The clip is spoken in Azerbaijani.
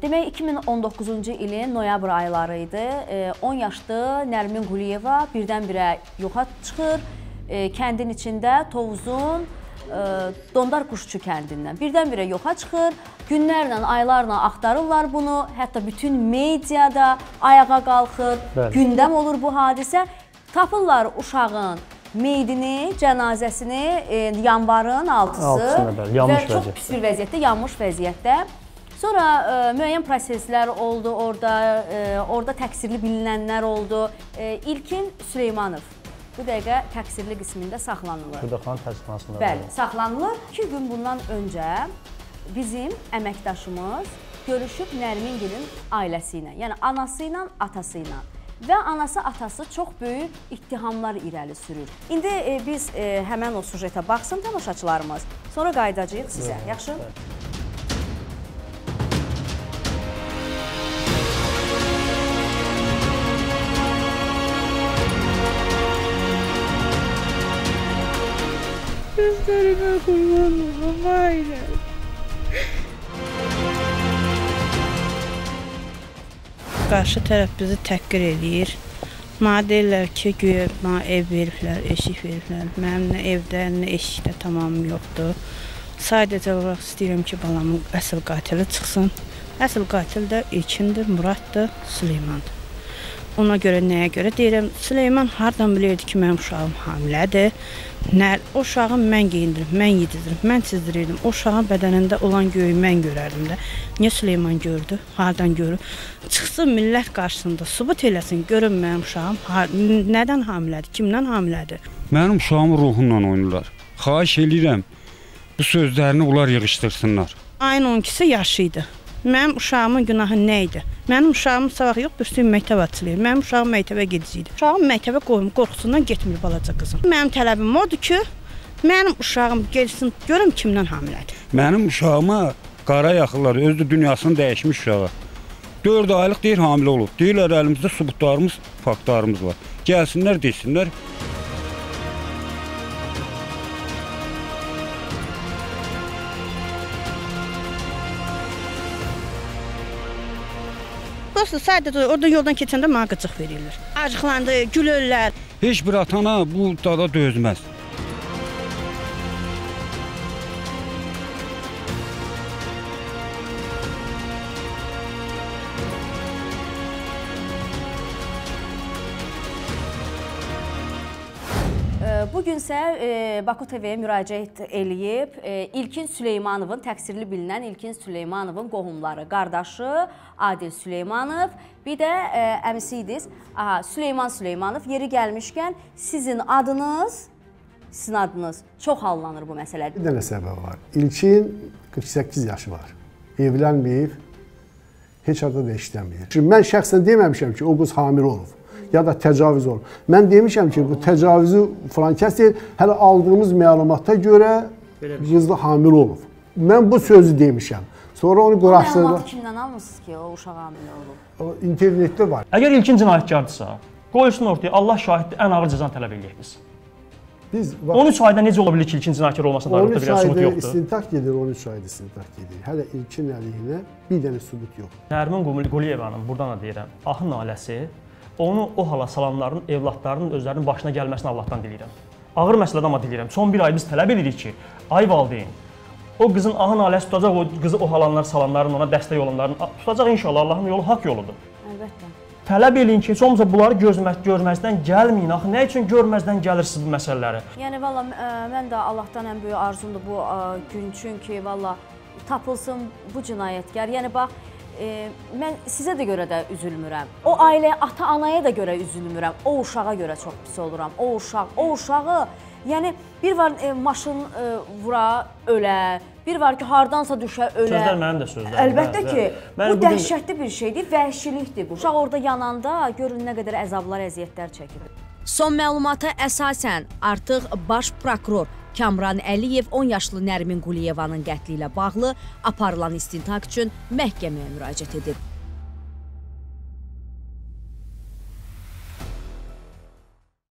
Demək 2019-cu ilin noyabr ayları idi. 10 yaşlı Nərmin Quliyeva birdən-birə yoxa çıxır. Kəndin içində Tovuzun Dondar Quşçu kəndindən birdən-birə yoxa çıxır. Günlərlə, aylarla axtarırlar bunu. Hətta bütün mediada ayağa qalxır. Gündəm olur bu hadisə. Tapırlar uşağın meydini, cənazəsini yanvarın altısı və çox pis bir vəziyyətdə, yanmış vəziyyətdə. Sonra müəyyən proseslər oldu orada təqsirli bilinənlər oldu. İlkin Süleymanov bu dəqiqə təqsirli qismində saxlanılır. Xırdaxanın təqsirlanmasında. Bəli, saxlanılır. 2 gün bundan öncə bizim əməkdaşımız görüşüb Nərmingilin ailəsi ilə, yəni anası ilə, atası ilə. Və anası, atası çox böyük ittihamlar irəli sürür. İndi biz həmən o sujetə baxsın tamaşaçılarımız, sonra qayıdacağıq sizə. Yaxşı? Gözlerime kurban olam, aynen. Qarşı tərəf bizi təhqir edir. Mənə deyirlər ki, güya mənə ev veriblər, eşik veriblər. Mənim nə evdə, nə eşikdə tamamım yoxdur. Sadəcə olaraq istəyirəm ki, balamın əsl qatili çıxsın. Əsl qatil də İlkindir, Muraddır, Süleymandır. Ona görə, nəyə görə deyirəm, Süleyman hardan bilirdi ki, mənim uşağım hamilədir. O uşağı mən geyindirim, mən yedirim, mən çizdirirdim. O uşağın bədənində olan göğü mən görərdim də. Niyə Süleyman gördü? Hardan görür? Çıxsın millət qarşısında, sübut eləsin, görün mənim uşağım nədən hamilədir, kimdən hamilədir? Mənim uşağımın ruhunla oynayırlar. Xahiş eləyirəm, bu sözlərini onlar yığışdırsınlar. Ayın 12-si yaşıydı. Mənim uşağımın günahı nə idi? Mənim uşağımın savaq yox, üstün məktəb açılır. Mənim uşağım məktəbə gediciydi. Uşağım məktəbə qoyum, qorxusundan getmir balaca qızım. Mənim tələbim odur ki, mənim uşağım gelsin, görüm kimdən hamilədir. Mənim uşağıma qara yaxırlar, özü dünyasını dəyişmiş uşağa. 4 aylıq deyir, hamilə olub. Deyirlər, əlimizdə sübutlarımız, faktlarımız var. Gəlsinlər, desinlər. Sadəcə orada yoldan keçəndə mənə qıcıq verirlər. Acıqlandı, gülürlər. Heç bir atana bu dada dözməz. Bugünsə Baku TV-yə müraciət eləyib İlkin Süleymanovun, təqsirli bilinən İlkin Süleymanovun qohumları, qardaşı Adil Süleymanov, bir də əmisiydiniz Süleyman Süleymanov. Yeri gəlmişkən sizin adınız çox hallanır bu məsələdə. Bir dənə səbəb var. İlkin 48 yaşı var. Evlənməyib, heç arada da işləməyib. Mən şəxsən deməmişəm ki, o qız hamilə olub. Ya da təcavüz olub. Mən demişəm ki, bu təcavüzü falan kəs deyil, hələ aldığımız məlumata görə qızla hamilə olub. Mən bu sözü demişəm. Sonra onu quraşdırdılar. O məlumatı kimdən almışsınız ki, o uşaq hamilə olub? O internetdə var. Əgər İlkin cinayətkardırsa, qoyulsun ortaya, Allah şahiddir, ən ağır cəzanı tələb edəcək biz. 13 ayda necə ola bilir ki, İlkin cinayətkar olmasına dair bir sübut yoxdur? 13 ayda istintaq gedir, 13 ayda istintaq gedir. Hələ İlkin əleyhinə bir dənə sübut yoxdur. Nərmin Quliyevanın, buradan da deyirəm, ahın ailəsi, onu o hala salanların, evlatlarının özlərinin başına gəlməsini Allahdan diləyirəm. Ağır məsələdə amma diləyirəm. Son bir ay biz tələb edirik ki, ay valideyn, o qızın ahın ailəsi tutacaq, o qızı o halanlar, salanların, ona dəstək olanların tutacaq inşallah. Allahın yolu haqq yoludur. Əlbəttə. Tələb eləyin ki, heç olmasa bunları görməzdən gəlməyin. Axı, nə üçün görməzdən gəlirsiniz bu məsələləri? Yəni, valla, mən də Allahdan ən böyük arzumdur bu gün, çünki valla tapılsın bu cinayətkar. Yəni, bax, mən sizə də görə də üzülmürəm. O ailəyə, ata-anaya da görə üzülmürəm. O uşağa görə çox pis oluram. O uşağı, yəni bir var maşın vura, ölə, bir var ki, hardansa düşə, ölə. Sözlər mənim də sözlərim. Əlbəttə ki, bu dəhşətli bir şeydir, vəhşilikdir bu. Uşaq orada yananda görün nə qədər əzablar, əziyyətlər çəkir. Son məlumata əsasən artıq baş prokuror Kamran Əliyev 10 yaşlı Nərmin Quliyevanın qətli ilə bağlı aparılan istintaq üçün məhkəməyə müraciət edib.